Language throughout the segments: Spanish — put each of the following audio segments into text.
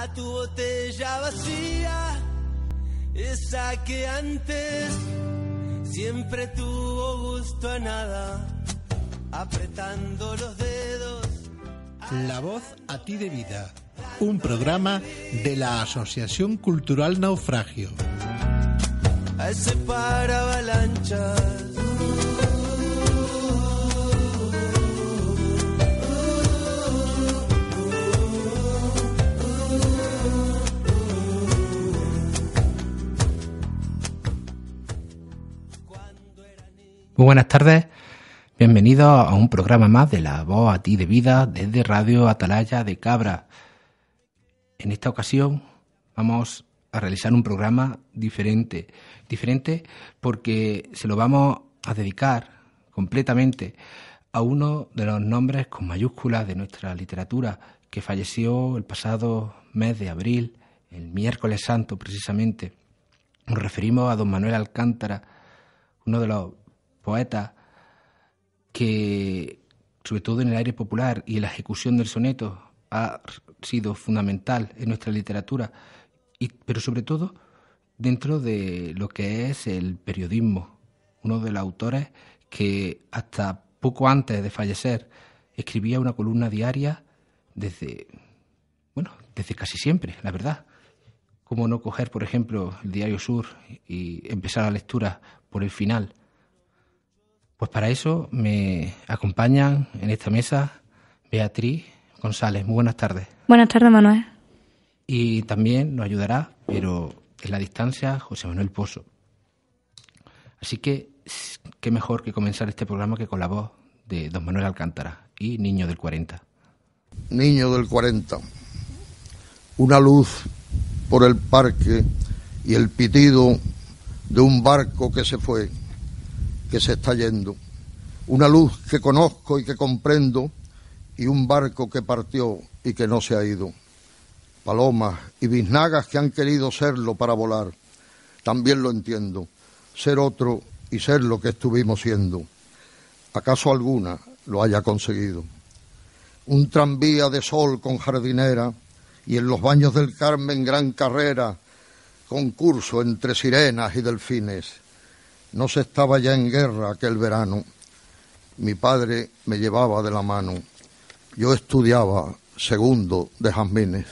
a tu botella vacía, esa que antes siempre tuvo gusto a nada, apretando los dedos. La voz a ti de vida, un programa de la Asociación Cultural Naufragio. A ese para avalanchas. Muy buenas tardes, bienvenidos a un programa más de La Voz a ti de vida desde Radio Atalaya de Cabra. En esta ocasión vamos a realizar un programa diferente porque se lo vamos a dedicar completamente a uno de los nombres con mayúsculas de nuestra literatura que falleció el pasado mes de abril, el miércoles santo precisamente. Nos referimos a don Manuel Alcántara, uno de los poetas que, sobre todo en el aire popular y en la ejecución del soneto, ha sido fundamental en nuestra literatura, pero sobre todo dentro de lo que es el periodismo. Uno de los autores que hasta poco antes de fallecer escribía una columna diaria desde casi siempre, la verdad. Cómo no coger, por ejemplo, el Diario Sur y empezar la lectura por el final. Pues para eso me acompañan en esta mesa Beatriz González. Muy buenas tardes. Buenas tardes, Manuel. Y también nos ayudará, pero en la distancia, José Manuel Pozo. Así que, qué mejor que comenzar este programa que con la voz de don Manuel Alcántara y Niño del 40. Niño del 40. Una luz por el parque y el pitido de un barco que se fue, que se está yendo. Una luz que conozco y que comprendo, y un barco que partió y que no se ha ido. Palomas y biznagas que han querido serlo para volar. También lo entiendo, ser otro y ser lo que estuvimos siendo. ¿Acaso alguna lo haya conseguido? Un tranvía de sol con jardinera, y en los baños del Carmen gran carrera, concurso entre sirenas y delfines. No se estaba ya en guerra aquel verano. Mi padre me llevaba de la mano. Yo estudiaba segundo de jazmines.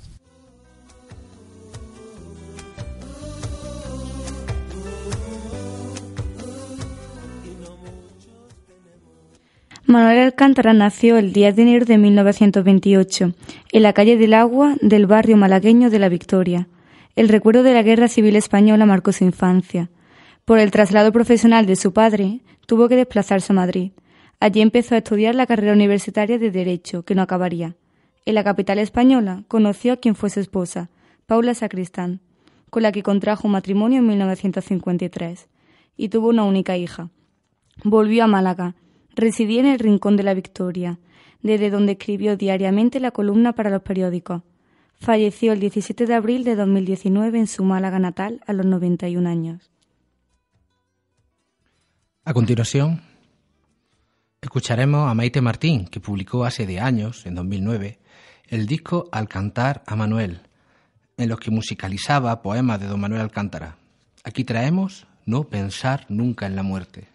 Manuel Alcántara nació el 10 de enero de 1928, en la calle del Agua del barrio malagueño de La Victoria. El recuerdo de la Guerra Civil Española marcó su infancia. Por el traslado profesional de su padre, tuvo que desplazarse a Madrid. Allí empezó a estudiar la carrera universitaria de Derecho, que no acabaría. En la capital española conoció a quien fue su esposa, Paula Sacristán, con la que contrajo un matrimonio en 1953, y tuvo una única hija. Volvió a Málaga. Residía en el Rincón de La Victoria, desde donde escribió diariamente la columna para los periódicos. Falleció el 17 de abril de 2019 en su Málaga natal a los 91 años. A continuación, escucharemos a Maite Martín, que publicó hace de años, en 2009, el disco Al cantar a Manuel, en los que musicalizaba poemas de don Manuel Alcántara. Aquí traemos No pensar nunca en la muerte.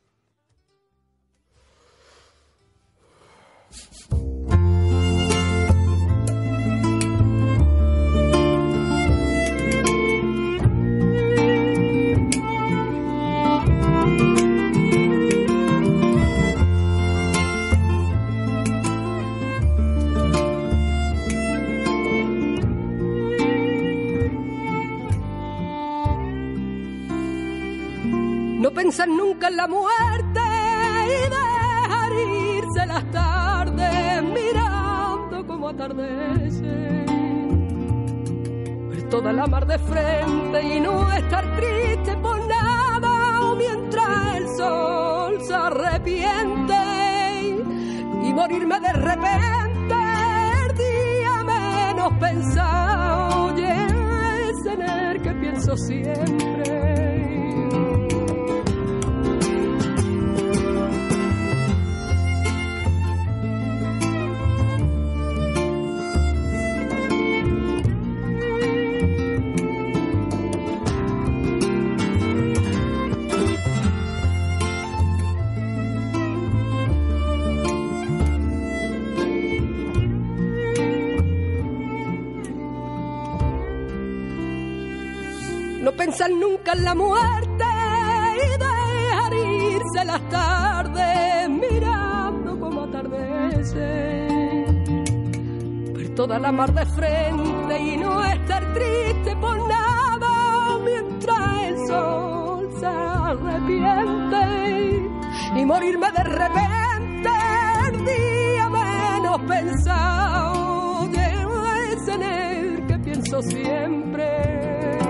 No pensar nunca en la muerte y dejar irse las tardes mirando como atardece. Ver toda la mar de frente y no estar triste por nada, o mientras el sol se arrepiente, y morirme de repente el día menos pensado, y es en el que pienso siempre. pensar nunca en la muerte y dejar irse las tardes mirando como atardece. Ver toda la mar de frente y no estar triste por nada mientras el sol se arrepiente y morirme de repente el día menos pensado de ese en el que pienso siempre.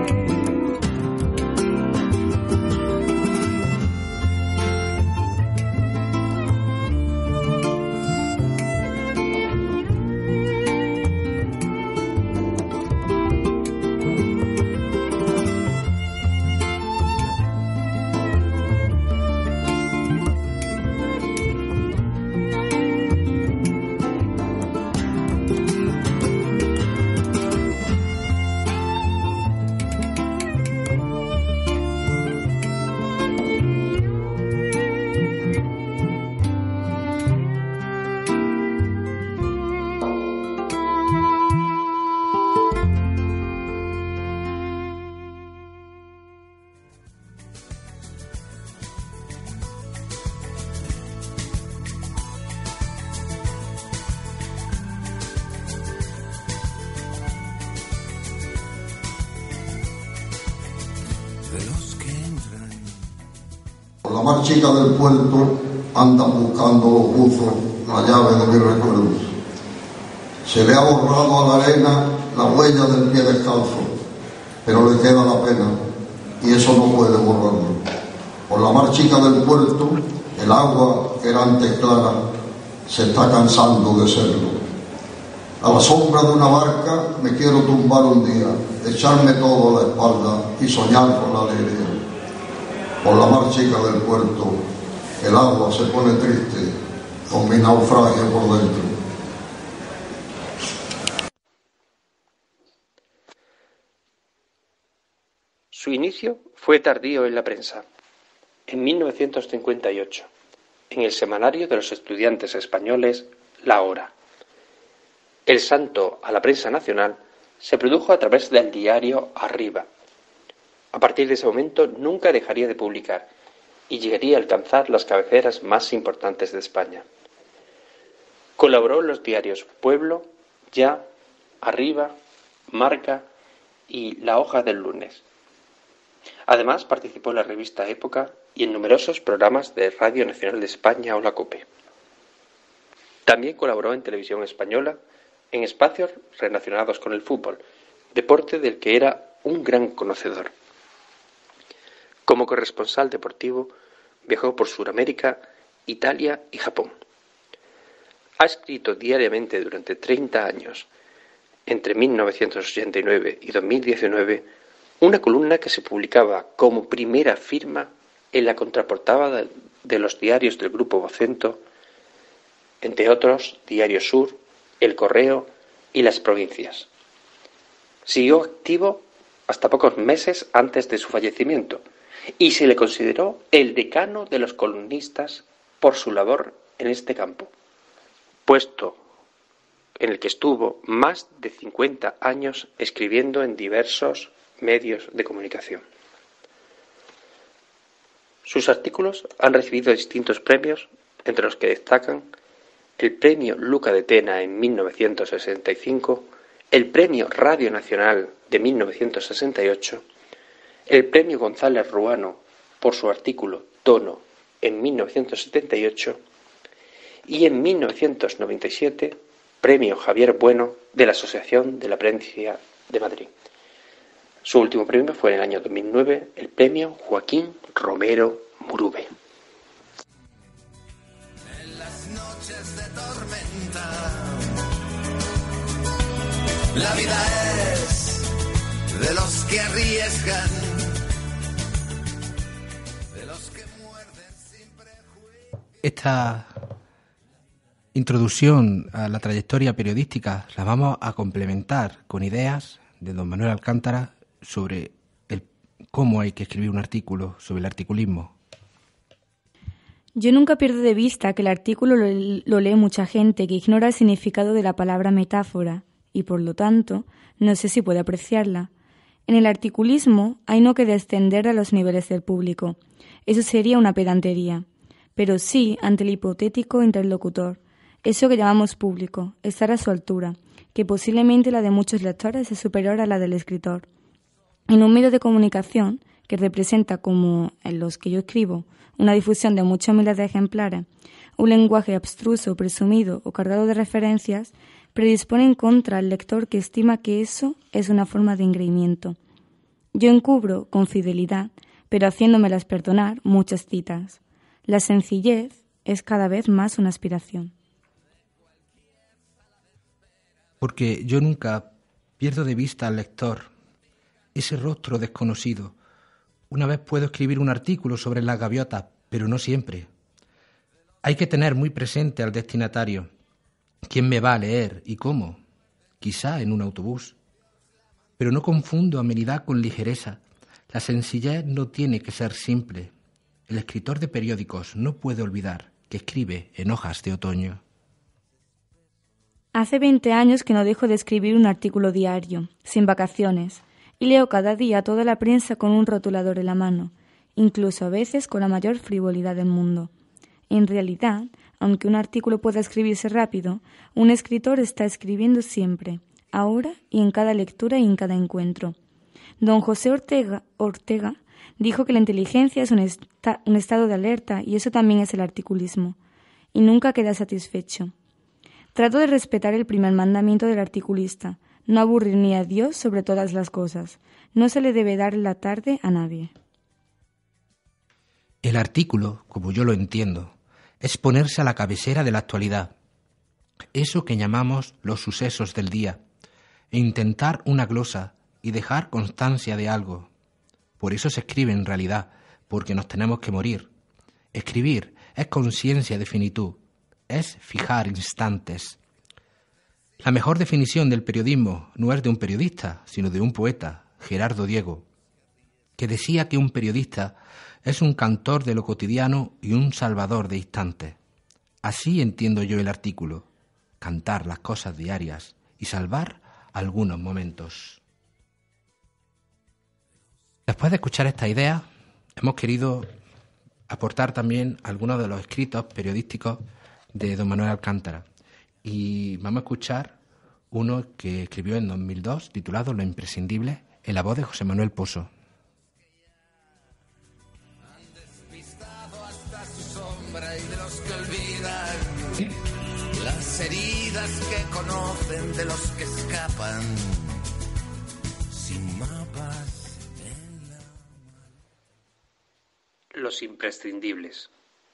La más chica del puerto andan buscando los buzos la llave de mis recuerdos. Se le ha borrado a la arena la huella del pie descalzo, pero le queda la pena y eso no puede borrarlo. Por la mar chica del puerto, el agua que era antes clara se está cansando de serlo. A la sombra de una barca me quiero tumbar un día, echarme todo a la espalda y soñar con la alegría. Por la mar chica del puerto, el agua se pone triste con mi naufragio por dentro. Su inicio fue tardío en la prensa, en 1958, en el semanario de los estudiantes españoles La Hora. El salto a la prensa nacional se produjo a través del diario Arriba. A partir de ese momento nunca dejaría de publicar y llegaría a alcanzar las cabeceras más importantes de España. Colaboró en los diarios Pueblo, Ya, Arriba, Marca y La Hoja del Lunes. Además participó en la revista Época y en numerosos programas de Radio Nacional de España o la COPE. También colaboró en Televisión Española en espacios relacionados con el fútbol, deporte del que era un gran conocedor. Como corresponsal deportivo, viajó por Sudamérica, Italia y Japón. Ha escrito diariamente durante 30 años, entre 1989 y 2019, una columna que se publicaba como primera firma en la contraportada de los diarios del Grupo Vocento, entre otros Diario Sur, El Correo y Las Provincias. Siguió activo hasta pocos meses antes de su fallecimiento y se le consideró el decano de los columnistas por su labor en este campo, puesto en el que estuvo más de 50 años escribiendo en diversos medios de comunicación. Sus artículos han recibido distintos premios, entre los que destacan el Premio Luca de Tena en 1965, el Premio Radio Nacional de 1968, el Premio González Ruano por su artículo Tono en 1978 y en 1997 Premio Javier Bueno de la Asociación de la Prensa de Madrid. Su último premio fue en el año 2009 el Premio Joaquín Romero Murube. En las noches de tormenta, la vida es de los que arriesgan, de los que muerden sin prejuicio. Esta introducción a la trayectoria periodística la vamos a complementar con ideas de don Manuel Alcántara sobre cómo hay que escribir un artículo, sobre el articulismo. Yo nunca pierdo de vista que el artículo lo lee mucha gente que ignora el significado de la palabra metáfora y, por lo tanto, no sé si puede apreciarla. En el articulismo hay no que descender a los niveles del público. Eso sería una pedantería. Pero sí ante el hipotético interlocutor. Eso que llamamos público, estar a su altura, que posiblemente la de muchos lectores es superior a la del escritor. En un medio de comunicación que representa, como en los que yo escribo, una difusión de muchas miles de ejemplares, un lenguaje abstruso, presumido o cargado de referencias, predispone en contra al lector que estima que eso es una forma de engreimiento. Yo encubro, con fidelidad, pero haciéndomelas perdonar, muchas citas. La sencillez es cada vez más una aspiración. Porque yo nunca pierdo de vista al lector, ese rostro desconocido. Una vez puedo escribir un artículo sobre las gaviotas, pero no siempre. Hay que tener muy presente al destinatario. ¿Quién me va a leer y cómo? Quizá en un autobús. Pero no confundo amenidad con ligereza. La sencillez no tiene que ser simple. El escritor de periódicos no puede olvidar que escribe en hojas de otoño. Hace 20 años que no dejo de escribir un artículo diario, sin vacaciones, y leo cada día toda la prensa con un rotulador en la mano, incluso a veces con la mayor frivolidad del mundo. En realidad, aunque un artículo pueda escribirse rápido, un escritor está escribiendo siempre, ahora y en cada lectura y en cada encuentro. Don José Ortega dijo que la inteligencia es un estado de alerta y eso también es el articulismo, y nunca queda satisfecho. Trato de respetar el primer mandamiento del articulista, no aburrir ni a Dios sobre todas las cosas. No se le debe dar la tarde a nadie. El artículo, como yo lo entiendo, es ponerse a la cabecera de la actualidad, eso que llamamos los sucesos del día, e intentar una glosa y dejar constancia de algo. Por eso se escribe en realidad, porque nos tenemos que morir. Escribir es conciencia de finitud, es fijar instantes. La mejor definición del periodismo no es de un periodista, sino de un poeta, Gerardo Diego, que decía que un periodista es un cantor de lo cotidiano y un salvador de instantes. Así entiendo yo el artículo, cantar las cosas diarias y salvar algunos momentos. Después de escuchar esta idea, hemos querido aportar también algunos de los escritos periodísticos de don Manuel Alcántara. Y vamos a escuchar uno que escribió en 2002, titulado Lo imprescindible, en la voz de José Manuel Pozo. Han despistado hasta su sombra y de los que olvidan las heridas que conocen de los que escapan sin mapas en la... Los imprescindibles.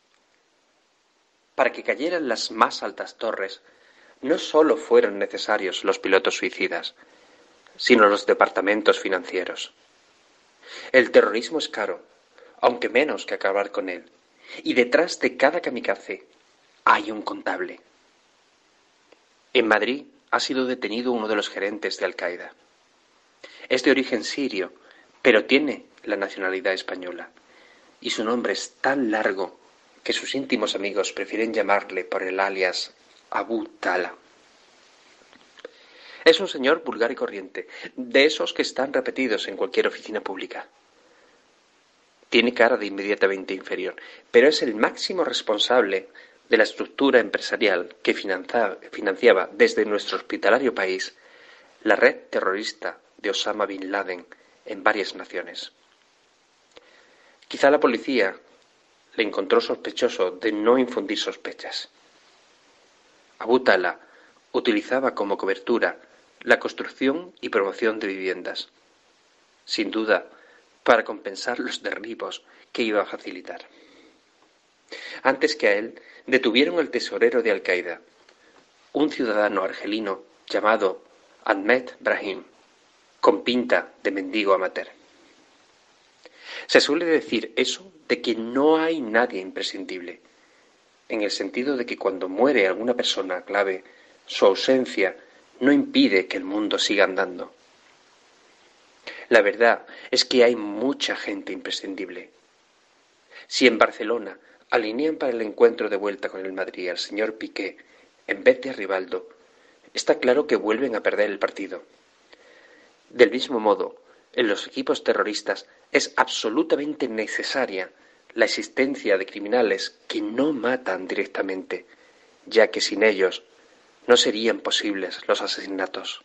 Para que cayeran las más altas torres, no solo fueron necesarios los pilotos suicidas, sino los departamentos financieros. El terrorismo es caro, aunque menos que acabar con él, y detrás de cada kamikaze hay un contable. En Madrid ha sido detenido uno de los gerentes de Al-Qaeda. Es de origen sirio, pero tiene la nacionalidad española, y su nombre es tan largo que sus íntimos amigos prefieren llamarle por el alias Abu Tala. Es un señor vulgar y corriente, de esos que están repetidos en cualquier oficina pública. Tiene cara de inmediatamente inferior, pero es el máximo responsable de la estructura empresarial que financiaba desde nuestro hospitalario país la red terrorista de Osama Bin Laden en varias naciones. Quizá la policía le encontró sospechoso de no infundir sospechas. Abu Tala utilizaba como cobertura la construcción y promoción de viviendas, sin duda para compensar los derribos que iba a facilitar. Antes que a él, detuvieron al tesorero de Al-Qaeda, un ciudadano argelino llamado Ahmed Brahim, con pinta de mendigo amateur. Se suele decir eso de que no hay nadie imprescindible, en el sentido de que cuando muere alguna persona clave, su ausencia no impide que el mundo siga andando. La verdad es que hay mucha gente imprescindible. Si en Barcelona alinean para el encuentro de vuelta con el Madrid al señor Piqué en vez de a Rivaldo, está claro que vuelven a perder el partido. Del mismo modo, en los equipos terroristas es absolutamente necesaria la existencia de criminales que no matan directamente, ya que sin ellos no serían posibles los asesinatos.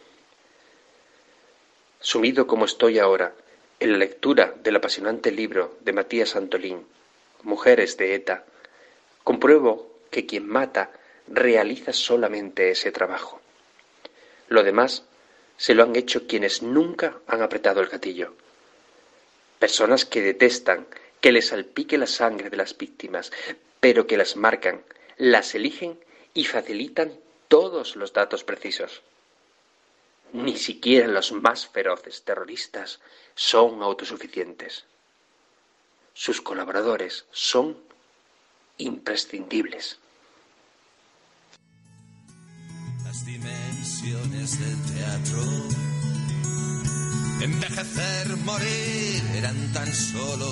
Sumido como estoy ahora en la lectura del apasionante libro de Matías Antolín, Mujeres de ETA, compruebo que quien mata realiza solamente ese trabajo. Lo demás se lo han hecho quienes nunca han apretado el gatillo. Personas que detestan que les salpique la sangre de las víctimas, pero que las marcan, las eligen y facilitan todos los datos precisos. Ni siquiera los más feroces terroristas son autosuficientes. Sus colaboradores son imprescindibles. Las dimensiones del teatro, envejecer, morir, eran tan solo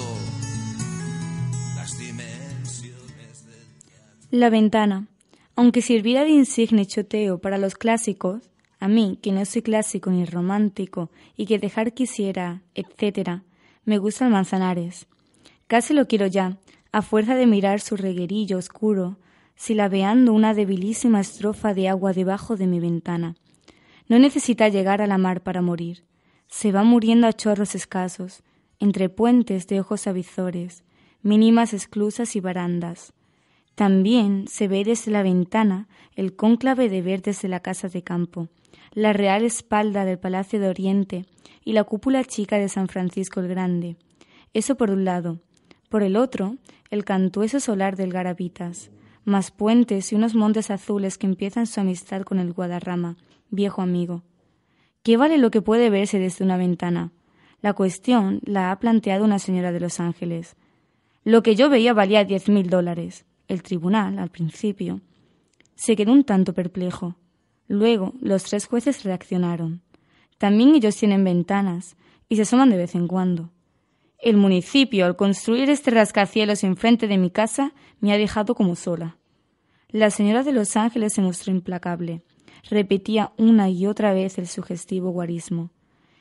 las dimensiones del teatro. La ventana. Aunque sirviera de insigne choteo para los clásicos, a mí, que no soy clásico ni romántico y que dejar quisiera, etc., me gusta el Manzanares. Casi lo quiero ya, a fuerza de mirar su reguerillo oscuro, silabeando una debilísima estrofa de agua debajo de mi ventana. No necesita llegar a la mar para morir. Se va muriendo a chorros escasos, entre puentes de ojos avizores, mínimas esclusas y barandas. También se ve desde la ventana el cónclave de verdes de la casa de campo, la real espalda del Palacio de Oriente y la cúpula chica de San Francisco el Grande. Eso por un lado. Por el otro, el cantueso solar del Garapitas, más puentes y unos montes azules que empiezan su amistad con el Guadarrama, viejo amigo. ¿Qué vale lo que puede verse desde una ventana? La cuestión la ha planteado una señora de Los Ángeles. Lo que yo veía valía $10,000. El tribunal, al principio, se quedó un tanto perplejo. Luego, los 3 jueces reaccionaron. También ellos tienen ventanas y se asoman de vez en cuando. El municipio, al construir este rascacielos enfrente de mi casa, me ha dejado como sola. La señora de Los Ángeles se mostró implacable. Repetía una y otra vez el sugestivo guarismo.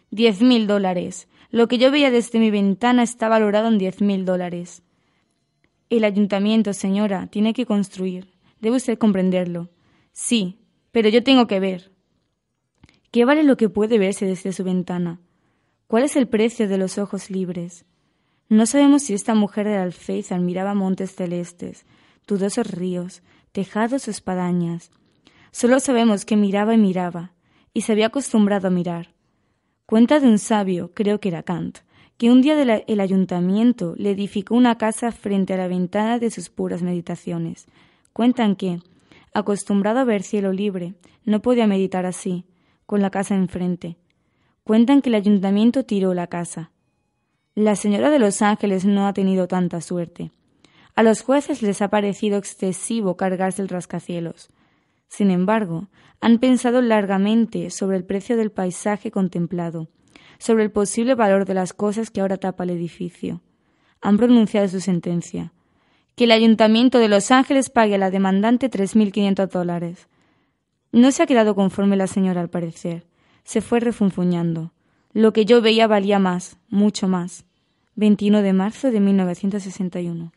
$10,000. Lo que yo veía desde mi ventana está valorado en $10,000. El ayuntamiento, señora, tiene que construir. Debe usted comprenderlo. Sí, pero yo tengo que ver. ¿Qué vale lo que puede verse desde su ventana? ¿Cuál es el precio de los ojos libres? No sabemos si esta mujer del Alféizar miraba montes celestes, dudosos ríos, tejados o espadañas. Solo sabemos que miraba y miraba, y se había acostumbrado a mirar. Cuenta de un sabio, creo que era Kant, que un día el ayuntamiento le edificó una casa frente a la ventana de sus puras meditaciones. Cuentan que, acostumbrado a ver cielo libre, no podía meditar así, con la casa enfrente. Cuentan que el ayuntamiento tiró la casa. La señora de Los Ángeles no ha tenido tanta suerte. A los jueces les ha parecido excesivo cargarse el rascacielos. Sin embargo, han pensado largamente sobre el precio del paisaje contemplado, sobre el posible valor de las cosas que ahora tapa el edificio. Han pronunciado su sentencia. Que el ayuntamiento de Los Ángeles pague a la demandante $3,500. No se ha quedado conforme la señora, al parecer. Se fue refunfuñando. Lo que yo veía valía más, mucho más. 21 de marzo de 1961.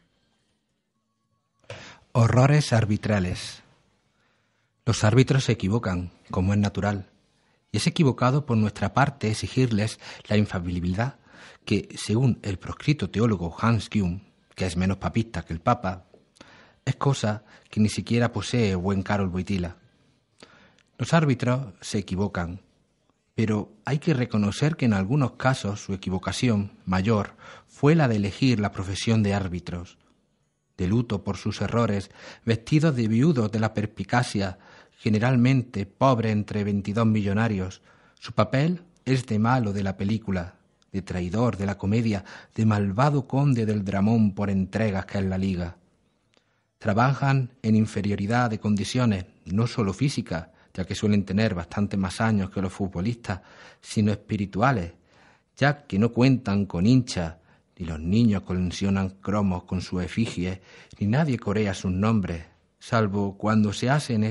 Horrores arbitrales. Los árbitros se equivocan, como es natural, y es equivocado por nuestra parte exigirles la infalibilidad que, según el proscrito teólogo Hans Kuhn, que es menos papista que el Papa, es cosa que ni siquiera posee buen Karol Wojtyla. Los árbitros se equivocan, pero hay que reconocer que en algunos casos su equivocación mayor fue la de elegir la profesión de árbitros. De luto por sus errores, vestidos de viudos de la perspicacia, generalmente pobre entre 22 millonarios, su papel es de malo de la película, de traidor de la comedia, de malvado conde del dramón por entregas que es la liga. Trabajan en inferioridad de condiciones, no solo físicas, ya que suelen tener bastante más años que los futbolistas, sino espirituales, ya que no cuentan con hinchas, ni los niños coleccionan cromos con sus efigies, ni nadie corea sus nombres, salvo cuando se hacen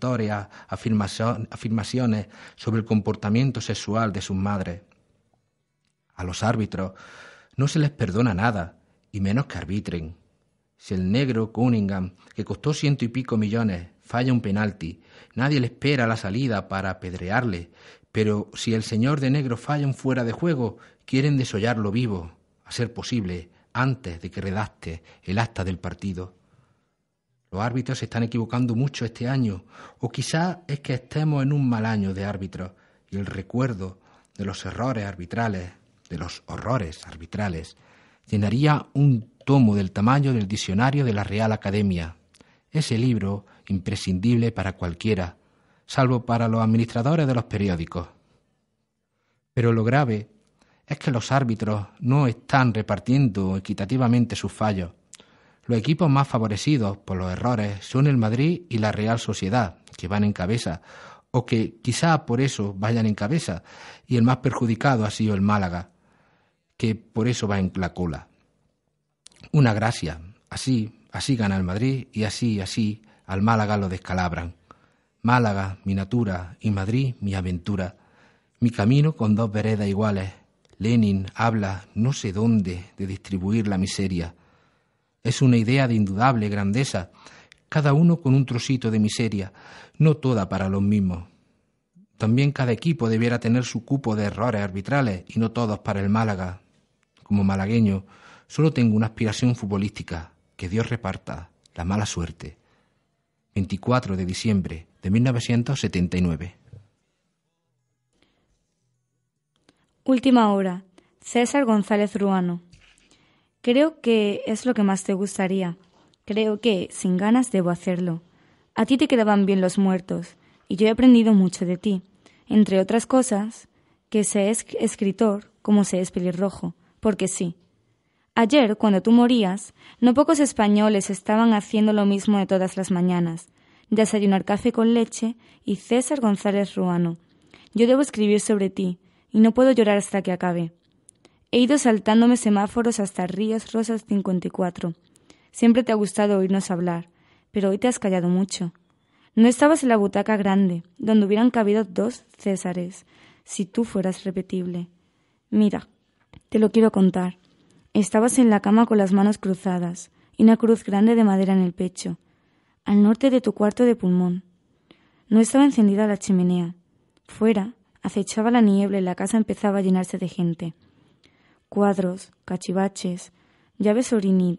estentóreas afirmaciones sobre el comportamiento sexual de sus madres. A los árbitros no se les perdona nada, y menos que arbitren. Si el negro Cunningham, que costó 100 y pico millones, falla un penalti, nadie le espera la salida para apedrearle, pero si el señor de negro falla un fuera de juego, quieren desollarlo vivo, a ser posible, antes de que redacte el acta del partido. Los árbitros se están equivocando mucho este año, o quizás es que estemos en un mal año de árbitros, y el recuerdo de los errores arbitrales, de los horrores arbitrales, llenaría un tomo del tamaño del diccionario de la Real Academia. Ese libro imprescindible para cualquiera, salvo para los administradores de los periódicos. Pero lo grave es que los árbitros no están repartiendo equitativamente sus fallos. Los equipos más favorecidos por los errores son el Madrid y la Real Sociedad, que van en cabeza, o que quizá por eso vayan en cabeza, y el más perjudicado ha sido el Málaga, que por eso va en la cola. Una gracia, así gana el Madrid y así al Málaga lo descalabran. Málaga, mi natura, y Madrid, mi aventura. Mi camino con dos veredas iguales. Lenin habla no sé dónde de distribuir la miseria. Es una idea de indudable grandeza, cada uno con un trocito de miseria, no toda para los mismos. También cada equipo debiera tener su cupo de errores arbitrales y no todos para el Málaga. Como malagueño, solo tengo una aspiración futbolística, que Dios reparta la mala suerte. 24 de diciembre de 1979. Última hora. César González Ruano. Creo que es lo que más te gustaría. Creo que, sin ganas, debo hacerlo. A ti te quedaban bien los muertos, y yo he aprendido mucho de ti. Entre otras cosas, que se es escritor como se es pelirrojo, porque sí. Ayer, cuando tú morías, no pocos españoles estaban haciendo lo mismo de todas las mañanas. Desayunar café con leche y César González Ruano. Yo debo escribir sobre ti, y no puedo llorar hasta que acabe. He ido saltándome semáforos hasta Ríos Rosas 54. Siempre te ha gustado oírnos hablar, pero hoy te has callado mucho. No estabas en la butaca grande, donde hubieran cabido 2 Césares, si tú fueras repetible. Mira, te lo quiero contar. Estabas en la cama con las manos cruzadas y una cruz grande de madera en el pecho, al norte de tu cuarto de pulmón. No estaba encendida la chimenea. Fuera acechaba la niebla y la casa empezaba a llenarse de gente. Cuadros, cachivaches, llaves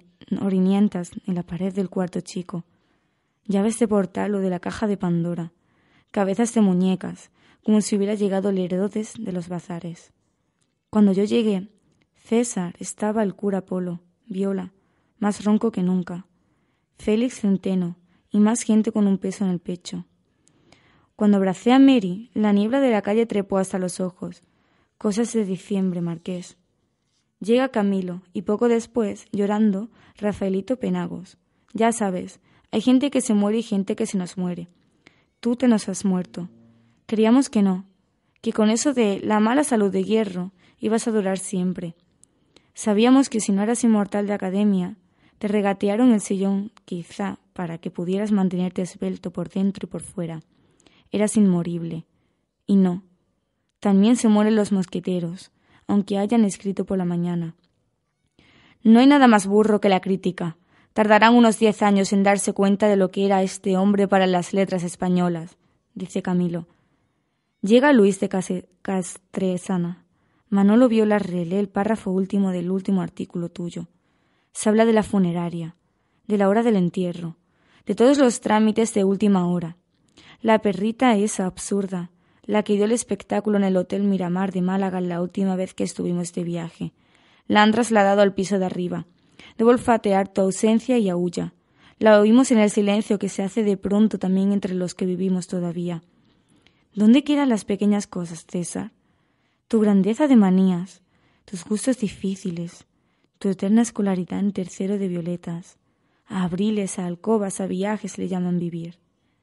orinientas en la pared del cuarto chico, llaves de portal o de la caja de Pandora, cabezas de muñecas, como si hubiera llegado el Herodes de los bazares. Cuando yo llegué, César estaba el cura Polo, Viola, más ronco que nunca, Félix Centeno y más gente con un peso en el pecho. Cuando abracé a Mary, la niebla de la calle trepó hasta los ojos. Cosas de diciembre, Marqués. Llega Camilo y poco después, llorando, Rafaelito Penagos. Ya sabes, hay gente que se muere y gente que se nos muere. Tú te nos has muerto. Creíamos que no, que con eso de la mala salud de hierro ibas a durar siempre. Sabíamos que si no eras inmortal de academia, te regatearon el sillón, quizá, para que pudieras mantenerte esbelto por dentro y por fuera. Eras inmorible. Y no. También se mueren los mosqueteros, aunque hayan escrito por la mañana. No hay nada más burro que la crítica. Tardarán unos 10 años en darse cuenta de lo que era este hombre para las letras españolas, dice Camilo. Llega Luis de Castresana. Manolo Viola relee el párrafo último del último artículo tuyo. Se habla de la funeraria, de la hora del entierro, de todos los trámites de última hora. La perrita esa absurda, la que dio el espectáculo en el Hotel Miramar de Málaga la última vez que estuvimos de viaje. La han trasladado al piso de arriba. Debo olfatear tu ausencia y aúlla. La oímos en el silencio que se hace de pronto también entre los que vivimos todavía. ¿Dónde quedan las pequeñas cosas, César? Tu grandeza de manías, tus gustos difíciles, tu eterna escolaridad en tercero de violetas. A abriles, a alcobas, a viajes le llaman vivir.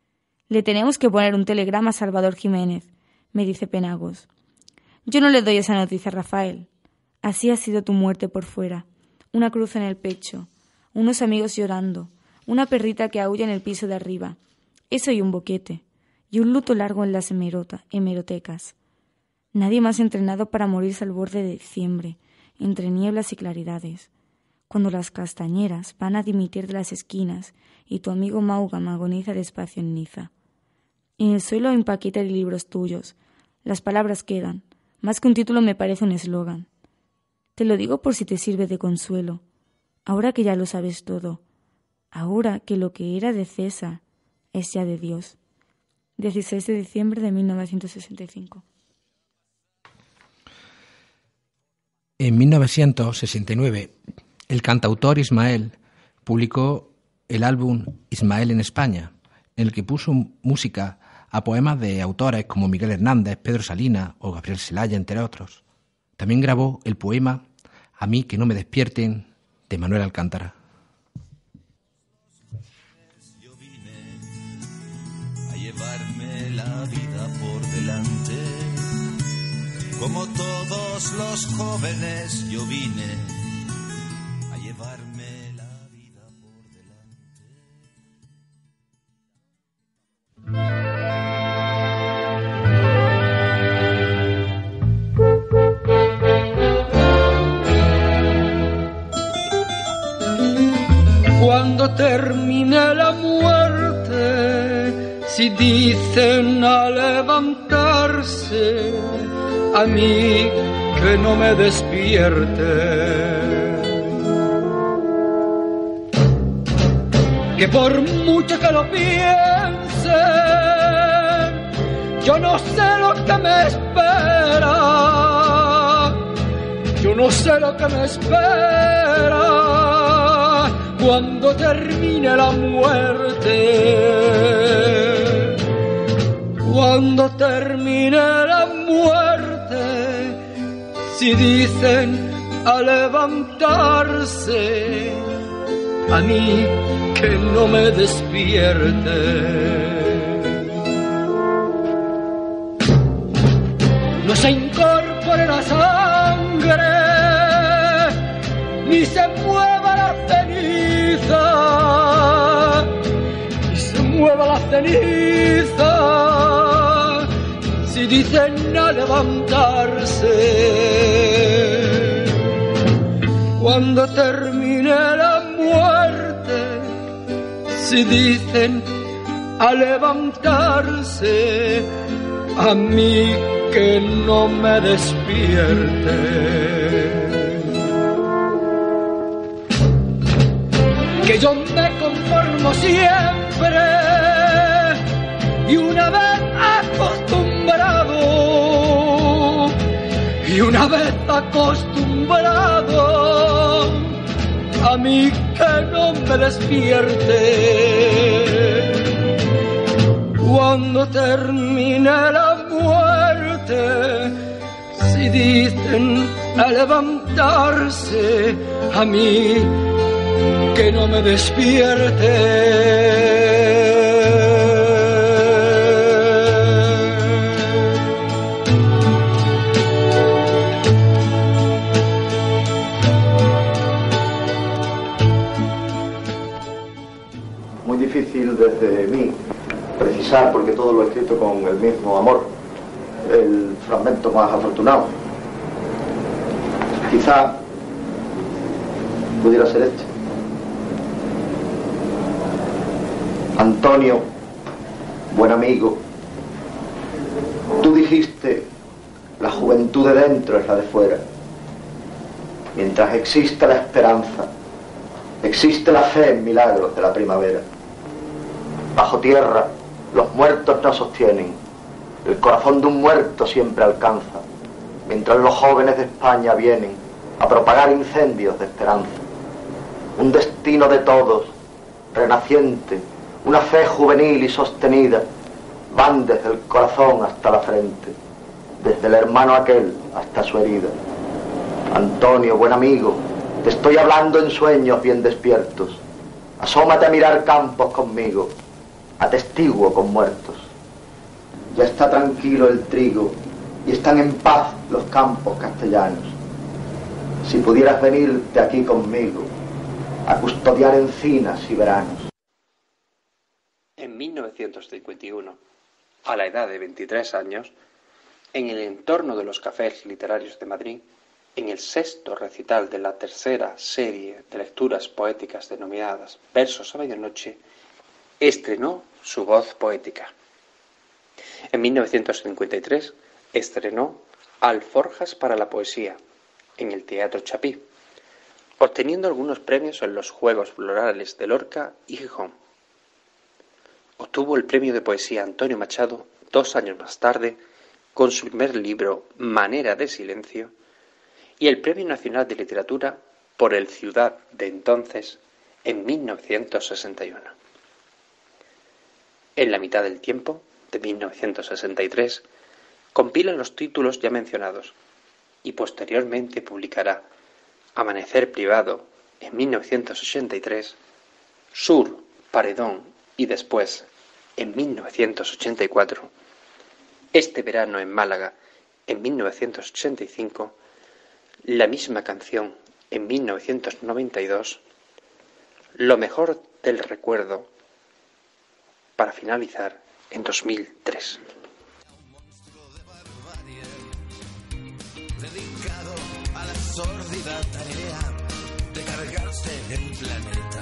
Le tenemos que poner un telegrama a Salvador Jiménez, me dice Penagos. Yo no le doy esa noticia a Rafael. Así ha sido tu muerte por fuera. Una cruz en el pecho, unos amigos llorando, una perrita que aúlla en el piso de arriba. Eso y un boquete, y un luto largo en las hemerotecas. Nadie más entrenado para morirse al borde de diciembre, entre nieblas y claridades, cuando las castañeras van a dimitir de las esquinas y tu amigo Maugham agoniza despacio en Niza. En el suelo hay un paquete de libros tuyos. Las palabras quedan. Más que un título me parece un eslogan. Te lo digo por si te sirve de consuelo. Ahora que ya lo sabes todo. Ahora que lo que era de César es ya de Dios. 16 de diciembre de 1965. En 1969, el cantautor Ismael publicó el álbum Ismael en España, en el que puso música a poemas de autores como Miguel Hernández, Pedro Salinas o Gabriel Celaya, entre otros. También grabó el poema A mí que no me despierten, de Manuel Alcántara. Yo vine a llevarme la vida por delante, como todos los jóvenes yo vine a llevarme la vida por delante. Cuando termine la muerte, si dicen a levantarse, a mí que no me despierte, que por mucho que lo piense, yo no sé lo que me espera, yo no sé lo que me espera cuando termine la muerte, cuando termine la muerte. Si dicen a levantarse, a mí que no me despierte. No se incorpore la sangre, ni se mueva la ceniza, ni se mueva la ceniza. Si dicen a levantarse, cuando termine la muerte, si dicen a levantarse, a mí que no me despierte. Que yo me conformo siempre y una vez acostumbrado, y una vez acostumbrado, a mí que no me despierte. Cuando termine la muerte, si dicen a levantarse, a mí que no me despierte. Muy difícil desde mí precisar, porque todo lo he escrito con el mismo amor, el fragmento más afortunado. Quizá pudiera ser este. Antonio, buen amigo, tú dijiste, la juventud de dentro es la de fuera. Mientras existe la esperanza, existe la fe en milagros de la primavera. Bajo tierra, los muertos no sostienen. El corazón de un muerto siempre alcanza, mientras los jóvenes de España vienen a propagar incendios de esperanza. Un destino de todos, renaciente, una fe juvenil y sostenida, van desde el corazón hasta la frente, desde el hermano aquel hasta su herida. Antonio, buen amigo, te estoy hablando en sueños bien despiertos. Asómate a mirar campos conmigo, atestiguo con muertos. Ya está tranquilo el trigo y están en paz los campos castellanos. Si pudieras venirte aquí conmigo a custodiar encinas y veranos. En 1951, a la edad de 23 años, en el entorno de los cafés literarios de Madrid, en el 6º recital de la 3ª serie de lecturas poéticas denominadas Versos a Medianoche, estrenó su voz poética. En 1953 estrenó Alforjas para la Poesía en el Teatro Chapí, obteniendo algunos premios en los Juegos Florales de Lorca y Gijón. Obtuvo el premio de poesía Antonio Machado 2 años más tarde con su primer libro Manera de Silencio y el Premio Nacional de Literatura por el Ciudad de entonces en 1961. En la mitad del tiempo, de 1963, compila los títulos ya mencionados y posteriormente publicará Amanecer Privado en 1983, Sur, Paredón y después, en 1984, Este verano en Málaga en 1985, La misma canción en 1992, Lo mejor del recuerdo, para finalizar en 2003. Dedicado a la sórdida tarea de cargarse el planeta.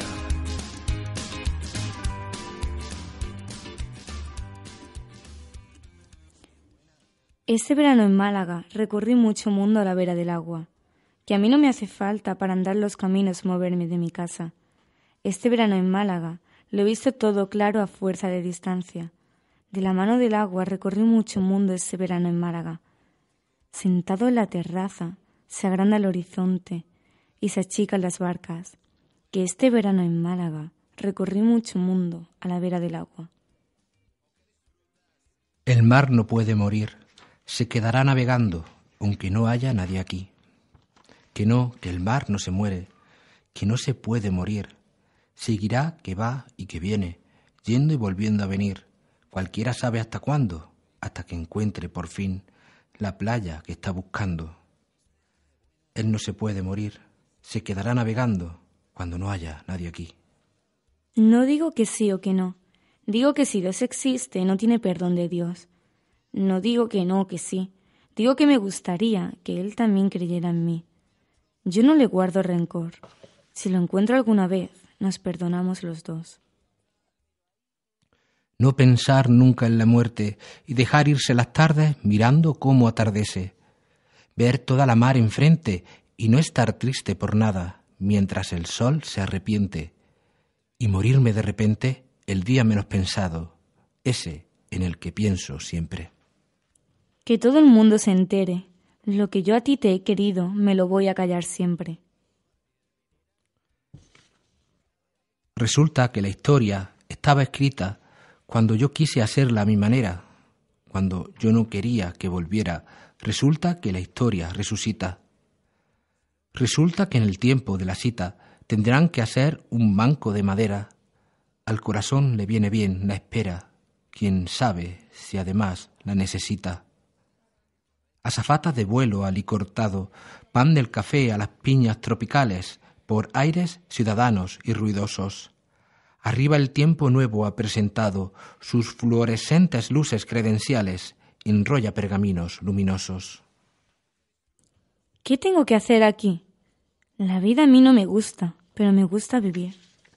Ese verano en Málaga recorrí mucho mundo a la vera del agua, que a mí no me hace falta para andar los caminos moverme de mi casa. Este verano en Málaga lo he visto todo claro a fuerza de distancia. De la mano del agua recorrí mucho mundo ese verano en Málaga. Sentado en la terraza, se agranda el horizonte y se achican las barcas, que este verano en Málaga recorrí mucho mundo a la vera del agua. El mar no puede morir, se quedará navegando, aunque no haya nadie aquí. Que el mar no se muere, que no se puede morir. Seguirá que va y que viene, yendo y volviendo a venir. Cualquiera sabe hasta cuándo, hasta que encuentre por fin la playa que está buscando. Él no se puede morir, se quedará navegando cuando no haya nadie aquí. No digo que sí o que no. Digo que si Dios existe, no tiene perdón de Dios. No digo que no o que sí. Digo que me gustaría que Él también creyera en mí. Yo no le guardo rencor. Si lo encuentro alguna vez, nos perdonamos los dos. No pensar nunca en la muerte y dejar irse las tardes mirando cómo atardece. Ver toda la mar enfrente y no estar triste por nada mientras el sol se arrepiente. Y morirme de repente el día menos pensado, ese en el que pienso siempre. Que todo el mundo se entere. Lo que yo a ti te he querido, me lo voy a callar siempre. Resulta que la historia estaba escrita cuando yo quise hacerla a mi manera, cuando yo no quería que volviera. Resulta que la historia resucita. Resulta que en el tiempo de la cita tendrán que hacer un banco de madera. Al corazón le viene bien la espera, quién sabe si además la necesita. Azafatas de vuelo alicortado, pan del café a las piñas tropicales, por aires ciudadanos y ruidosos. Arriba el tiempo nuevo ha presentado sus fluorescentes luces credenciales, enrolla pergaminos luminosos. ¿Qué tengo que hacer aquí? La vida a mí no me gusta, pero me gusta vivir.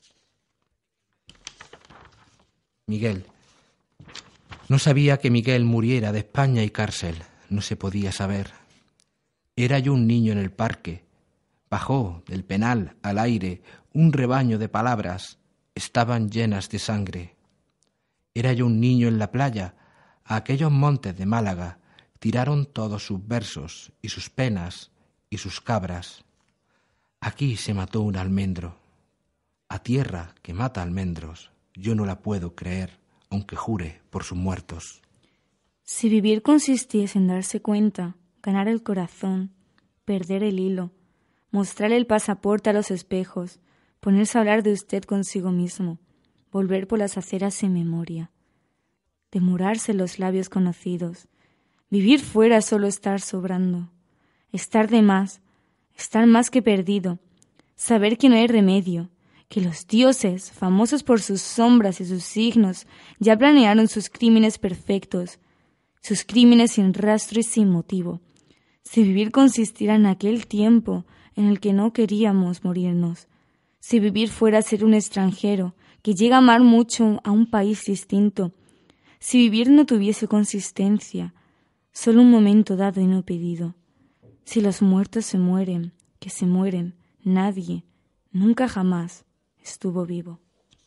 Miguel. No sabía que Miguel muriera de España y cárcel. No se podía saber. Era yo un niño en el parque. Bajó del penal al aire un rebaño de palabras. Estaban llenas de sangre. Era yo un niño en la playa. A aquellos montes de Málaga tiraron todos sus versos y sus penas y sus cabras. Aquí se mató un almendro. A tierra que mata almendros, yo no la puedo creer, aunque jure por sus muertos. Si vivir consistiese en darse cuenta, ganar el corazón, perder el hilo, mostrarle el pasaporte a los espejos, ponerse a hablar de usted consigo mismo, volver por las aceras en memoria, demorarse los labios conocidos, vivir fuera solo estar sobrando, estar de más, estar más que perdido, saber que no hay remedio, que los dioses, famosos por sus sombras y sus signos, ya planearon sus crímenes perfectos, sus crímenes sin rastro y sin motivo. Si vivir consistiera en aquel tiempo en el que no queríamos morirnos, si vivir fuera ser un extranjero que llega a amar mucho a un país distinto, si vivir no tuviese consistencia, solo un momento dado y no pedido, si los muertos se mueren, que se mueren, nadie, nunca jamás estuvo vivo.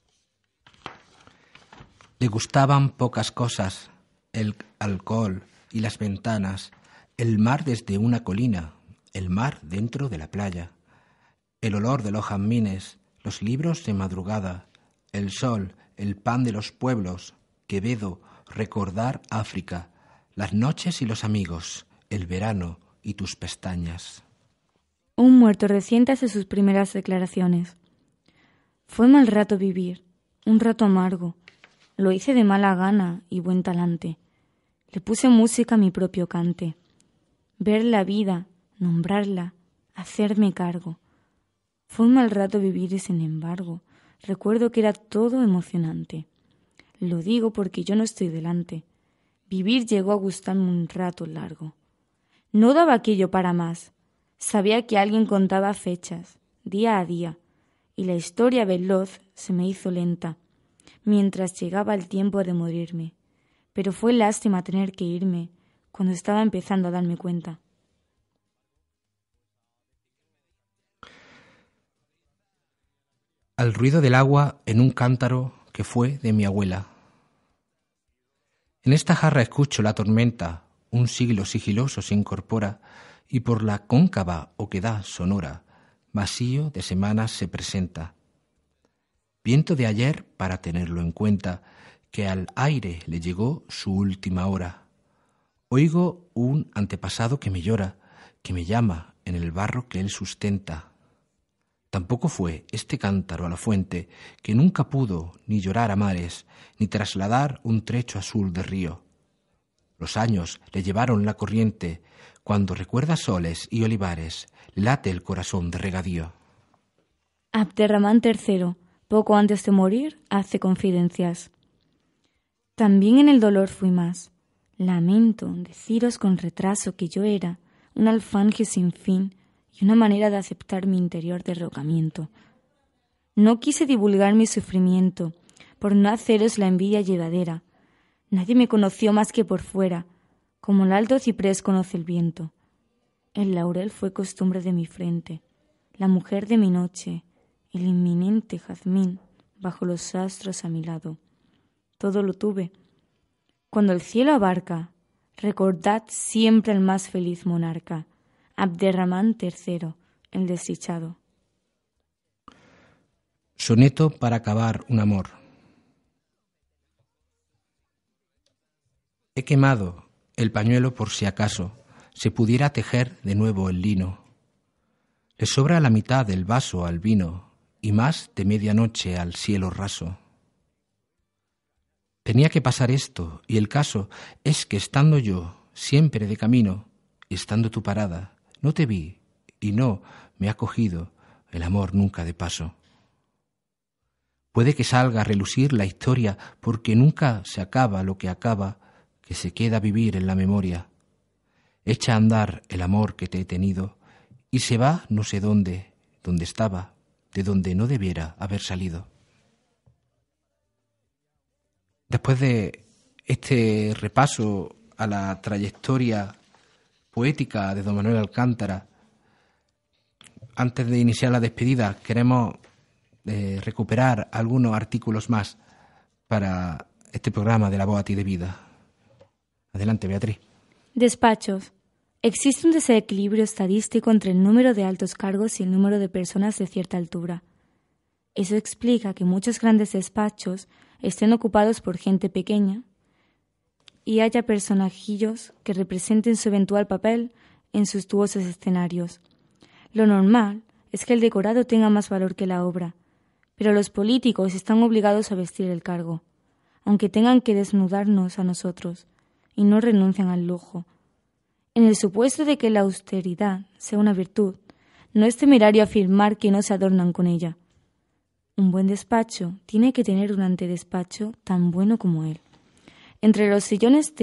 Le gustaban pocas cosas, el alcohol y las ventanas, el mar desde una colina, el mar dentro de la playa, el olor de los jazmines, los libros de madrugada, el sol, el pan de los pueblos, Quevedo, recordar África, las noches y los amigos, el verano y tus pestañas. Un muerto reciente hace sus primeras declaraciones. Fue mal rato vivir, un rato amargo. Lo hice de mala gana y buen talante. Le puse música a mi propio cante. Ver la vida, nombrarla, hacerme cargo. Fue un mal rato vivir y sin embargo, recuerdo que era todo emocionante. Lo digo porque yo no estoy delante. Vivir llegó a gustarme un rato largo. No daba aquello para más. Sabía que alguien contaba fechas, día a día, y la historia veloz se me hizo lenta, mientras llegaba el tiempo de morirme. Pero fue lástima tener que irme cuando estaba empezando a darme cuenta. Al ruido del agua en un cántaro que fue de mi abuela. En esta jarra escucho la tormenta, un siglo sigiloso se incorpora y por la cóncava oquedad sonora, vacío de semanas se presenta. Viento de ayer para tenerlo en cuenta, que al aire le llegó su última hora. Oigo un antepasado que me llora, que me llama en el barro que él sustenta. Tampoco fue este cántaro a la fuente, que nunca pudo ni llorar a mares, ni trasladar un trecho azul de río. Los años le llevaron la corriente, cuando recuerda soles y olivares, late el corazón de regadío. Abderramán III, poco antes de morir, hace confidencias. También en el dolor fui más. Lamento deciros con retraso que yo era un alfanje sin fin y una manera de aceptar mi interior derrocamiento. No quise divulgar mi sufrimiento, por no haceros la envidia llevadera. Nadie me conoció más que por fuera, como el alto ciprés conoce el viento. El laurel fue costumbre de mi frente, la mujer de mi noche, el inminente jazmín bajo los astros a mi lado. Todo lo tuve. Cuando el cielo abarca, recordad siempre al más feliz monarca, Abderramán III, el desdichado. Soneto para acabar un amor. He quemado el pañuelo por si acaso se pudiera tejer de nuevo el lino. Le sobra la mitad del vaso al vino y más de medianoche al cielo raso. Tenía que pasar esto y el caso es que estando yo siempre de camino y estando tú parada, no te vi y no me ha cogido el amor nunca de paso. Puede que salga a relucir la historia porque nunca se acaba lo que acaba, que se queda a vivir en la memoria. Echa a andar el amor que te he tenido y se va no sé dónde, donde estaba, de donde no debiera haber salido. Después de este repaso a la trayectoria poética de don Manuel Alcántara, antes de iniciar la despedida, queremos recuperar algunos artículos más para este programa de La Voz a ti de vida. Adelante, Beatriz. Despachos. Existe un desequilibrio estadístico entre el número de altos cargos y el número de personas de cierta altura. Eso explica que muchos grandes despachos estén ocupados por gente pequeña y haya personajillos que representen su eventual papel en suntuosos escenarios. Lo normal es que el decorado tenga más valor que la obra, pero los políticos están obligados a vestir el cargo, aunque tengan que desnudarnos a nosotros, y no renuncian al lujo. En el supuesto de que la austeridad sea una virtud, no es temerario afirmar que no se adornan con ella. Un buen despacho tiene que tener un antedespacho tan bueno como él. Entre los sillones de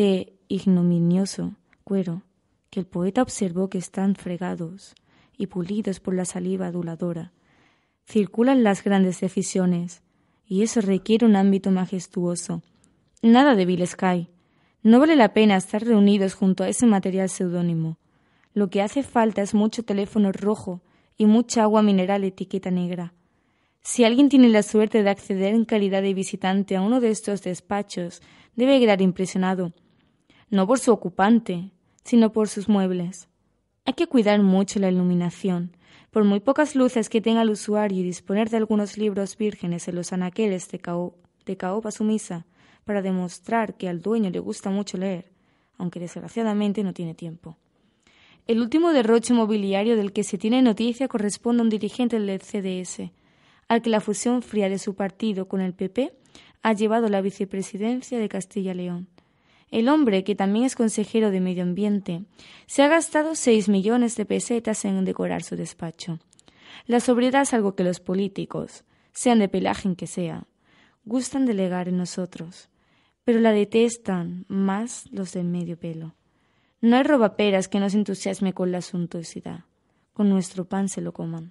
ignominioso cuero que el poeta observó que están fregados y pulidos por la saliva aduladora, circulan las grandes decisiones, y eso requiere un ámbito majestuoso. Nada de Bill Sky. No vale la pena estar reunidos junto a ese material seudónimo. Lo que hace falta es mucho teléfono rojo y mucha agua mineral etiqueta negra. Si alguien tiene la suerte de acceder en calidad de visitante a uno de estos despachos, debe quedar impresionado, no por su ocupante, sino por sus muebles. Hay que cuidar mucho la iluminación. Por muy pocas luces que tenga el usuario y disponer de algunos libros vírgenes en los anaqueles de caoba sumisa para demostrar que al dueño le gusta mucho leer, aunque desgraciadamente no tiene tiempo. El último derroche mobiliario del que se tiene noticia corresponde a un dirigente del CDS, al que la fusión fría de su partido con el PP ha llevado la vicepresidencia de Castilla y León. El hombre, que también es consejero de Medio Ambiente, se ha gastado 6 millones de pesetas en decorar su despacho. La sobriedad es algo que los políticos, sean de pelaje en que sea, gustan delegar en nosotros, pero la detestan más los de medio pelo. No hay robaperas que nos entusiasme con la suntuosidad. Con nuestro pan se lo coman.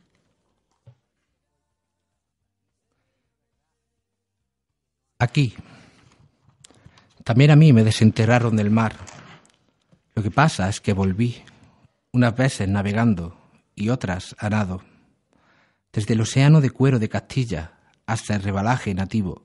Aquí. También a mí me desenterraron del mar. Lo que pasa es que volví, unas veces navegando y otras a nado, desde el océano de cuero de Castilla hasta el rebalaje nativo.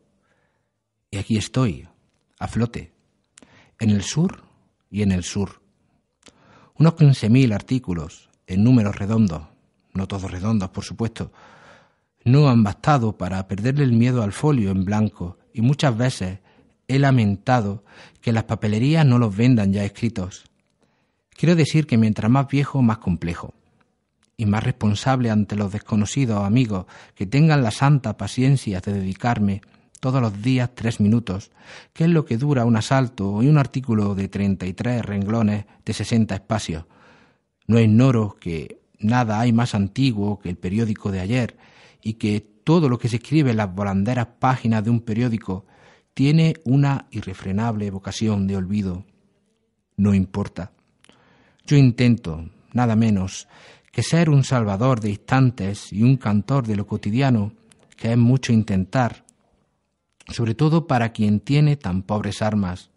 Y aquí estoy, a flote, en el sur y en el sur. Unos 15.000 artículos en números redondos, no todos redondos, por supuesto, no han bastado para perderle el miedo al folio en blanco, y muchas veces he lamentado que las papelerías no los vendan ya escritos. Quiero decir que mientras más viejo, más complejo, y más responsable ante los desconocidos amigos que tengan la santa paciencia de dedicarme todos los días 3 minutos, que es lo que dura un asalto y un artículo de 33 renglones de 60 espacios. No ignoro que nada hay más antiguo que el periódico de ayer, y que todo lo que se escribe en las volanderas páginas de un periódico tiene una irrefrenable vocación de olvido. No importa. Yo intento, nada menos, que ser un salvador de instantes y un cantor de lo cotidiano, que es mucho intentar, sobre todo para quien tiene tan pobres armas.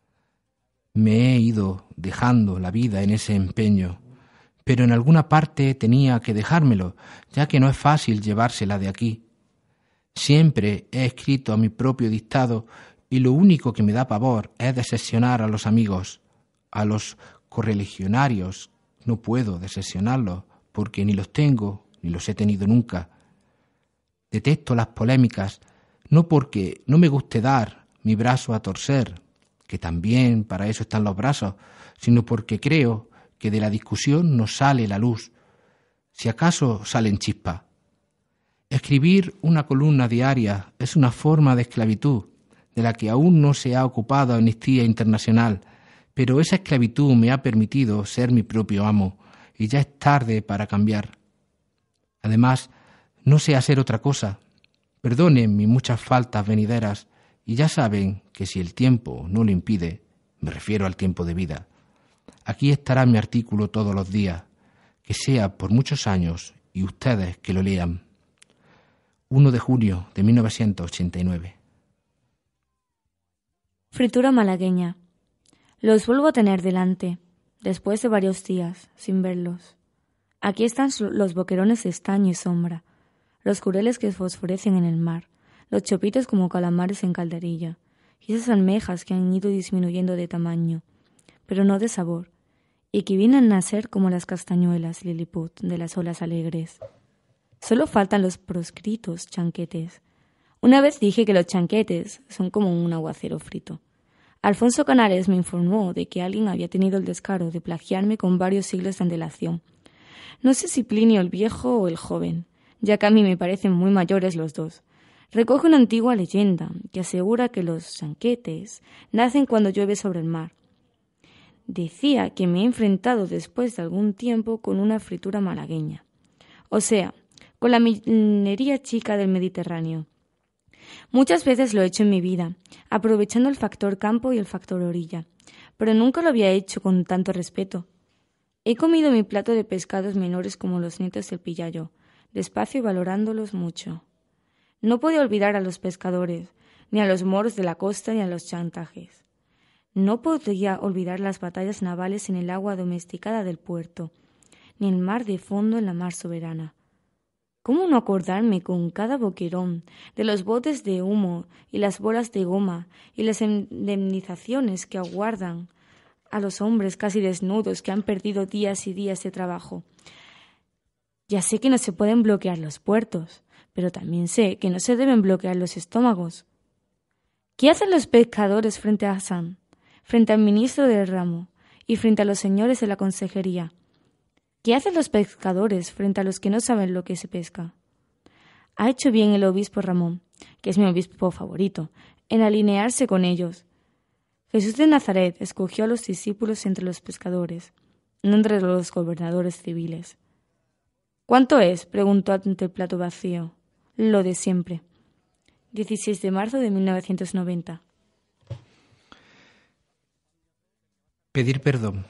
Me he ido dejando la vida en ese empeño, pero en alguna parte tenía que dejármelo, ya que no es fácil llevársela de aquí. Siempre he escrito a mi propio dictado y lo único que me da pavor es decepcionar a los amigos. A los correligionarios no puedo decepcionarlos porque ni los tengo ni los he tenido nunca. Detesto las polémicas, no porque no me guste dar mi brazo a torcer, que también para eso están los brazos, sino porque creo que de la discusión no sale la luz, si acaso salen chispas. Escribir una columna diaria es una forma de esclavitud, de la que aún no se ha ocupado Amnistía Internacional, pero esa esclavitud me ha permitido ser mi propio amo, y ya es tarde para cambiar. Además, no sé hacer otra cosa. Perdonen mis muchas faltas venideras, y ya saben que si el tiempo no lo impide, me refiero al tiempo de vida, aquí estará mi artículo todos los días, que sea por muchos años y ustedes que lo lean. 1 de junio de 1989. Fritura malagueña. Los vuelvo a tener delante, después de varios días, sin verlos. Aquí están los boquerones de estaño y sombra, los jureles que fosforecen en el mar, los chopitos como calamares en calderilla, y esas almejas que han ido disminuyendo de tamaño, pero no de sabor, y que vienen a ser como las castañuelas Lilliput de las olas alegres. Solo faltan los proscritos chanquetes. Una vez dije que los chanquetes son como un aguacero frito. Alfonso Canales me informó de que alguien había tenido el descaro de plagiarme con varios siglos de antelación. No sé si Plinio el Viejo o el Joven, ya que a mí me parecen muy mayores los dos. Recoge una antigua leyenda que asegura que los chanquetes nacen cuando llueve sobre el mar. Decía que me he enfrentado después de algún tiempo con una fritura malagueña, o sea, con la minería chica del Mediterráneo. Muchas veces lo he hecho en mi vida, aprovechando el factor campo y el factor orilla. pero nunca lo había hecho con tanto respeto. He comido mi plato de pescados menores como los nietos del pillayo, despacio y valorándolos mucho. No podía olvidar a los pescadores, ni a los moros de la costa, ni a los chantajes. No podía olvidar las batallas navales en el agua domesticada del puerto, ni el mar de fondo en la mar soberana. ¿Cómo no acordarme con cada boquerón de los botes de humo y las bolas de goma y las indemnizaciones que aguardan a los hombres casi desnudos que han perdido días y días de trabajo? Ya sé que no se pueden bloquear los puertos, pero también sé que no se deben bloquear los estómagos. ¿Qué hacen los pescadores frente a Hassan, frente al ministro del ramo y frente a los señores de la consejería? ¿Qué hacen los pescadores frente a los que no saben lo que se pesca? Ha hecho bien el obispo Ramón, que es mi obispo favorito, en alinearse con ellos. Jesús de Nazaret escogió a los discípulos entre los pescadores, no entre los gobernadores civiles. ¿Cuánto es?, preguntó ante el plato vacío. Lo de siempre. 16 de marzo de 1990. Pedir perdón.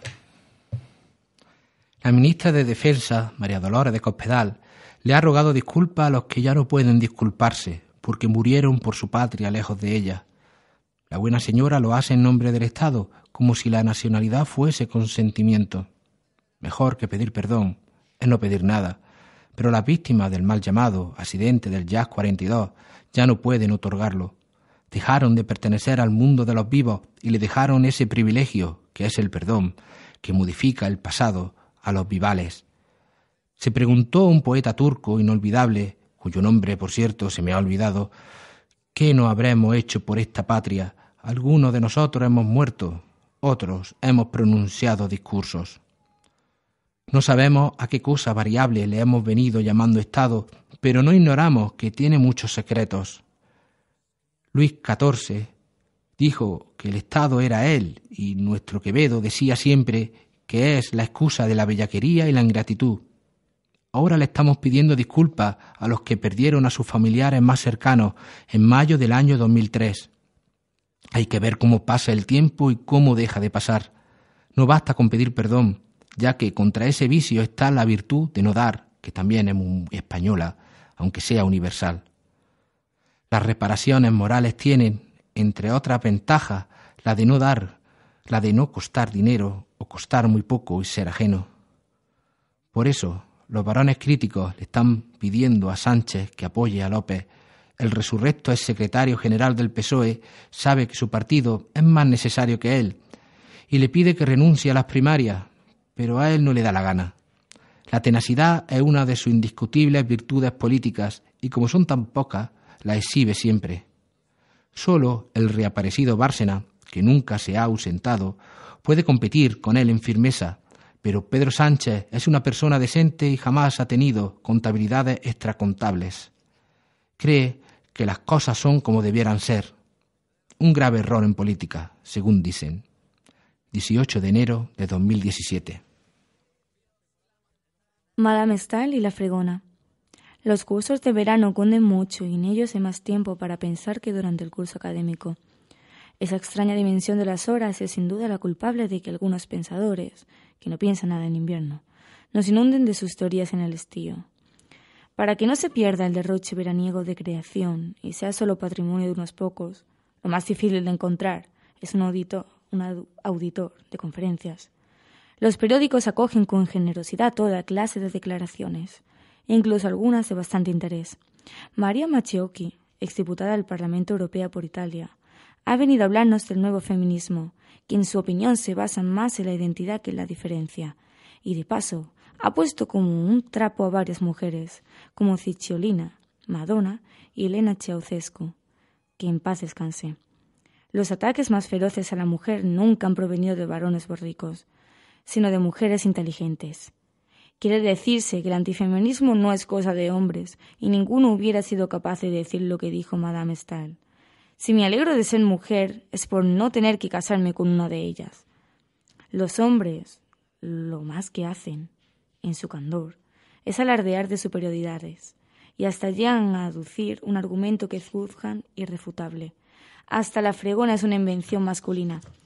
La ministra de Defensa, María Dolores de Cospedal, le ha rogado disculpas a los que ya no pueden disculparse, porque murieron por su patria lejos de ella. La buena señora lo hace en nombre del Estado, como si la nacionalidad fuese consentimiento. Mejor que pedir perdón es no pedir nada, pero las víctimas del mal llamado accidente del Jazz 42 ya no pueden otorgarlo. Dejaron de pertenecer al mundo de los vivos y le dejaron ese privilegio, que es el perdón, que modifica el pasado a los vivales. Se preguntó un poeta turco inolvidable, cuyo nombre, por cierto, se me ha olvidado, ¿qué no habremos hecho por esta patria? Algunos de nosotros hemos muerto, otros hemos pronunciado discursos. No sabemos a qué cosa variable le hemos venido llamando Estado, pero no ignoramos que tiene muchos secretos. Luis XIV dijo que el Estado era él, y nuestro Quevedo decía siempre que es la excusa de la bellaquería y la ingratitud. Ahora le estamos pidiendo disculpas a los que perdieron a sus familiares más cercanos en mayo del año 2003. Hay que ver cómo pasa el tiempo y cómo deja de pasar. No basta con pedir perdón, ya que contra ese vicio está la virtud de no dar, que también es muy española, aunque sea universal. Las reparaciones morales tienen, entre otras ventajas, la de no dar, la de no costar dinero o costar muy poco y ser ajeno. Por eso, los varones críticos le están pidiendo a Sánchez que apoye a López. El resurrecto exsecretario general del PSOE sabe que su partido es más necesario que él y le pide que renuncie a las primarias, pero a él no le da la gana. La tenacidad es una de sus indiscutibles virtudes políticas y como son tan pocas, la exhibe siempre. Solo el reaparecido Bárcena, que nunca se ha ausentado, puede competir con él en firmeza, pero Pedro Sánchez es una persona decente y jamás ha tenido contabilidades extracontables. Cree que las cosas son como debieran ser. Un grave error en política, según dicen. 18 de enero de 2017. Madame Stahl y la fregona. Los cursos de verano cunden mucho y en ellos hay más tiempo para pensar que durante el curso académico. Esa extraña dimensión de las horas es sin duda la culpable de que algunos pensadores, que no piensan nada en invierno, nos inunden de sus teorías en el estío. Para que no se pierda el derroche veraniego de creación y sea solo patrimonio de unos pocos, lo más difícil de encontrar es un auditor de conferencias. Los periódicos acogen con generosidad toda clase de declaraciones, incluso algunas de bastante interés. Maria Macchiocchi, exdiputada del Parlamento Europeo por Italia, ha venido a hablarnos del nuevo feminismo, que en su opinión se basa más en la identidad que en la diferencia, y de paso ha puesto como un trapo a varias mujeres, como Cicciolina, Madonna y Elena Ceausescu, que en paz descanse. Los ataques más feroces a la mujer nunca han provenido de varones borricos, sino de mujeres inteligentes. Quiere decirse que el antifeminismo no es cosa de hombres, y ninguno hubiera sido capaz de decir lo que dijo Madame Stahl. Si me alegro de ser mujer, es por no tener que casarme con una de ellas. Los hombres, lo más que hacen, en su candor, es alardear de superioridades, y hasta llegan a aducir un argumento que juzgan irrefutable. Hasta la fregona es una invención masculina.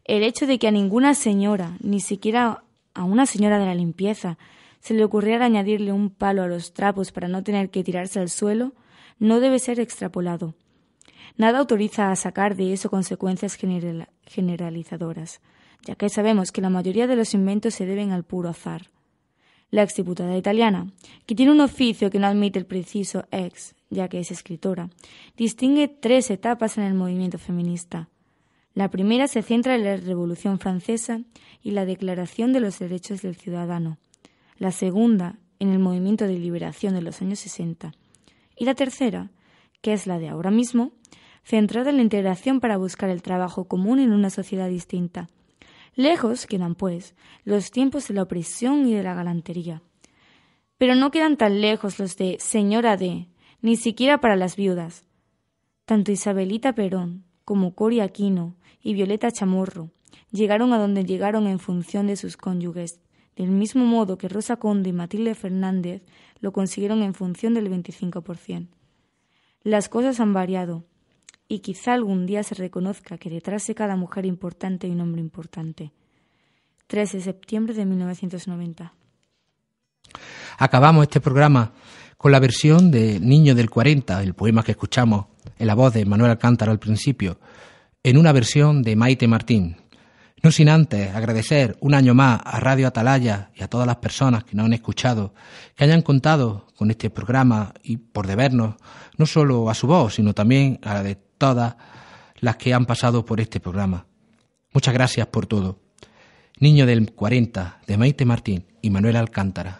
El hecho de que a ninguna señora, ni siquiera a una señora de la limpieza, se le ocurriera añadirle un palo a los trapos para no tener que tirarse al suelo, no debe ser extrapolado. Nada autoriza a sacar de eso consecuencias generalizadoras, ya que sabemos que la mayoría de los inventos se deben al puro azar. La exdiputada italiana, que tiene un oficio que no admite el preciso ex, ya que es escritora, distingue 3 etapas en el movimiento feminista. La primera se centra en la Revolución Francesa y la Declaración de los Derechos del Ciudadano. La segunda, en el movimiento de liberación de los años 60. Y la tercera, que es la de ahora mismo, centrada en la integración para buscar el trabajo común en una sociedad distinta. Lejos quedan, pues, los tiempos de la opresión y de la galantería. Pero no quedan tan lejos los de señora D, ni siquiera para las viudas. Tanto Isabelita Perón como Cori Aquino y Violeta Chamorro llegaron a donde llegaron en función de sus cónyuges, del mismo modo que Rosa Conde y Matilde Fernández lo consiguieron en función del 25%. Las cosas han variado, y quizá algún día se reconozca que detrás de cada mujer importante hay un hombre importante. 3 de septiembre de 1990. Acabamos este programa con la versión de Niño del 40, el poema que escuchamos en la voz de Manuel Alcántara al principio, en una versión de Maite Martín. No sin antes agradecer un año más a Radio Atalaya y a todas las personas que nos han escuchado, que hayan contado con este programa y por debernos no solo a su voz, sino también a la de todas las que han pasado por este programa. Muchas gracias por todo. Niño del 40, de Maite Martín y Manuel Alcántara.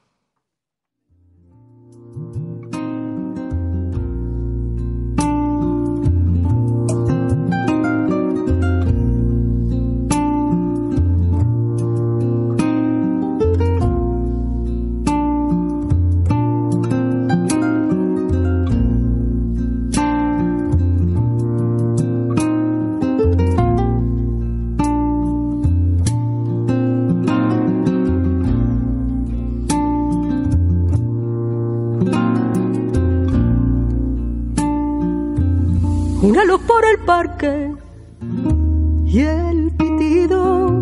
Una luz por el parque y el pitido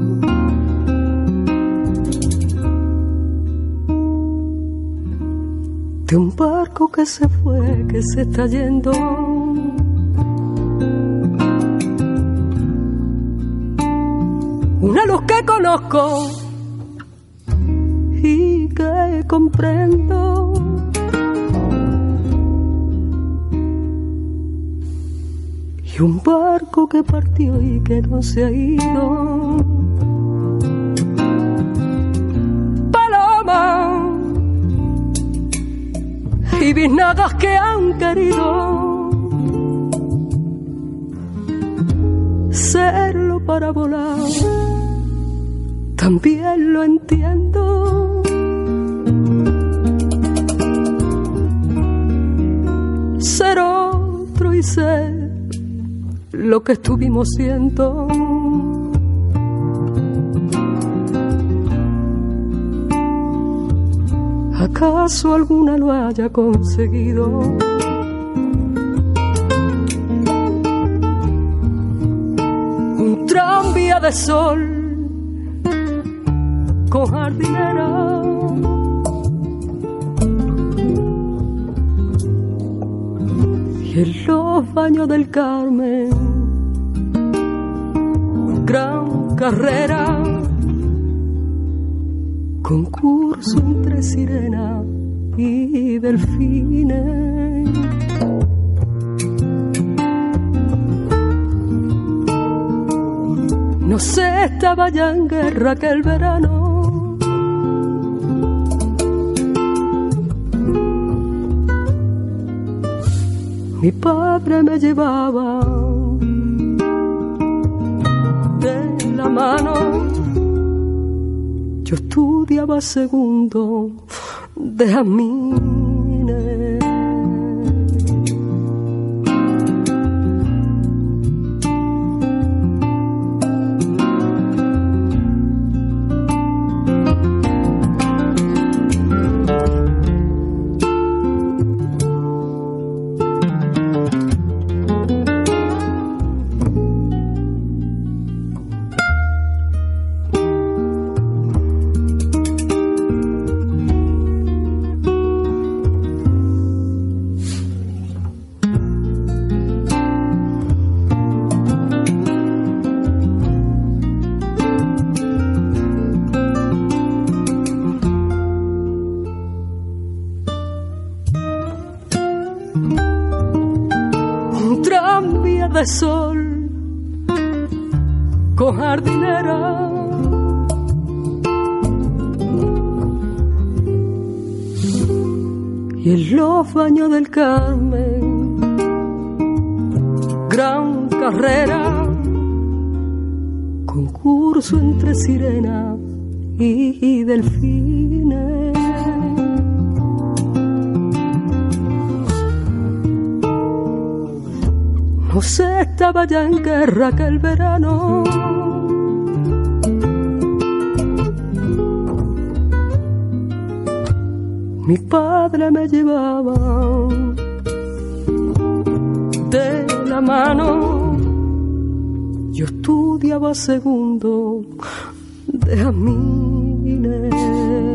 de un barco que se fue, que se está yendo. Una luz que conozco y que comprendo. Y un barco que partió y que no se ha ido. Paloma y biznagas que han querido serlo para volar. También lo entiendo. Ser otro y ser lo que estuvimos siendo. ¿Acaso alguna lo haya conseguido? Un tranvía de sol con jardinera, y en los baños del Carmen, gran carrera, concurso entre sirena y delfines. No sé, estaba ya en guerra aquel verano. Mi padre me llevaba de la mano. Yo estudiaba segundo de Jamines. de sol con jardinera. Y en los baños del Carmen, gran carrera, concurso entre sirenas y delfines. No se estaba ya en guerra aquel verano. Mi padre me llevaba de la mano. Yo estudiaba segundo de Jamines.